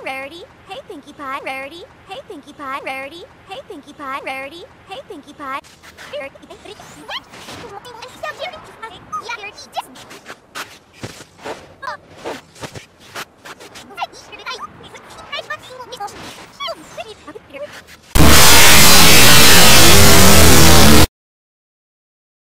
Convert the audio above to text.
Rarity. Hey, Pinkie Pie. Rarity. Hey, Pinkie Pie. Rarity. Hey, Pinkie Pie. Rarity. Hey, Pinkie Pie. Rarity.